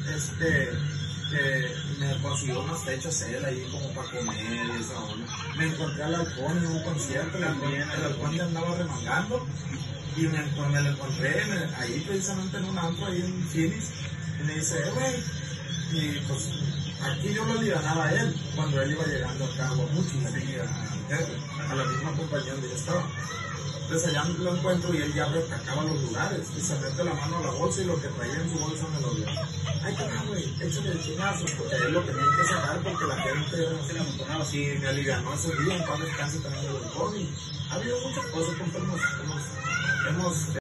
me consiguió unas fechas él ahí como para comer y esa onda. Me encontré al Halcón en un concierto, el Halcón ya andaba remangando y me lo encontré ahí precisamente en un antro ahí en Phoenix y me dice, güey, y pues aquí yo lo alivianaba a él cuando él iba llegando acá a Guamuchi, a la misma compañía donde yo estaba. Entonces allá lo encuentro y él ya retacaba los lugares y se mete la mano a la bolsa y lo que traía en su bolsa me lo dio. Ay, carnal, güey, échale el chinazo, porque él lo tenía que sacar porque la gente se le amontonaba así, me alivianó ese día, en paz descanse también el Halcón y ha habido muchas cosas que hemos